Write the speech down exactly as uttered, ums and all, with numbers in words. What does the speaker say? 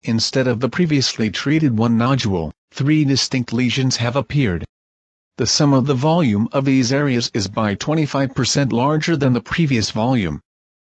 Instead of the previously treated one nodule, three distinct lesions have appeared. The sum of the volume of these areas is by twenty-five percent larger than the previous volume.